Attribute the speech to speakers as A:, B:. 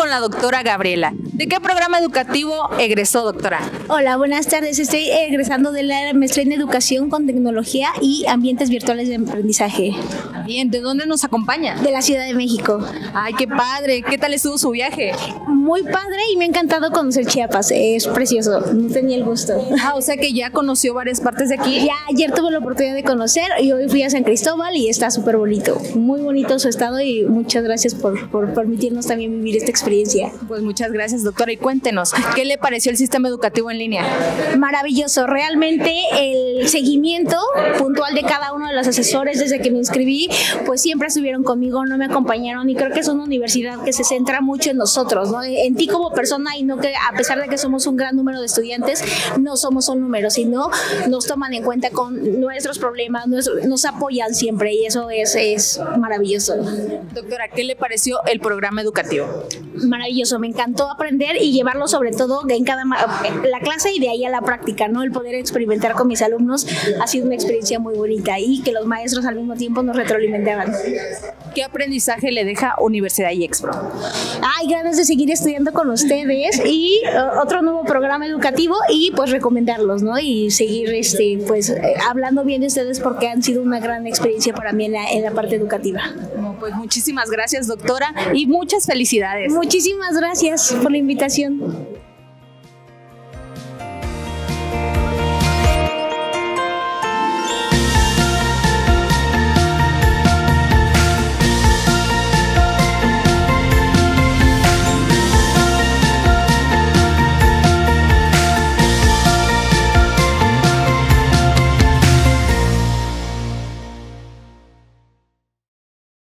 A: con la doctora Gabriela. ¿De qué programa educativo egresó, doctora?
B: Hola, buenas tardes. Estoy egresando de la maestría en Educación con Tecnología y Ambientes Virtuales de Aprendizaje.
A: Bien, ¿de dónde nos acompaña?
B: De la Ciudad de México.
A: Ay, qué padre. ¿Qué tal estuvo su viaje?
B: Muy padre y me ha encantado conocer Chiapas. Es precioso. No tenía el gusto.
A: O sea que ya conoció varias partes de aquí.
B: Ya ayer tuve la oportunidad de conocer y hoy fui a San Cristóbal y está súper bonito. Muy bonito su estado y muchas gracias por permitirnos también vivir esta experiencia.
A: Pues muchas gracias, doctora. Y cuéntenos, ¿qué le pareció el sistema educativo en línea?
B: Maravilloso. Realmente el seguimiento puntual de cada uno de los asesores desde que me inscribí, pues siempre estuvieron conmigo, no me acompañaron y creo que es una universidad que se centra mucho en nosotros, ¿no? En ti como persona y no que a pesar de que somos un gran número de estudiantes, no somos un número, sino nos toman en cuenta con nuestros problemas, nos apoyan siempre y eso es maravilloso.
A: Doctora, ¿qué le pareció el programa educativo?
B: Maravilloso, me encantó aprender y llevarlo sobre todo en la clase y de ahí a la práctica, ¿no? El poder experimentar con mis alumnos ha sido una experiencia muy bonita y que los maestros al mismo tiempo nos retroalimentaban.
A: ¿Qué aprendizaje le deja Universidad IEXPRO?
B: Hay ganas de seguir estudiando con ustedes y otro nuevo programa educativo y pues recomendarlos, ¿no? Y seguir hablando bien de ustedes porque han sido una gran experiencia para mí en la parte educativa.
A: Pues muchísimas gracias, doctora, y muchas felicidades.
B: Muchísimas gracias por la invitación.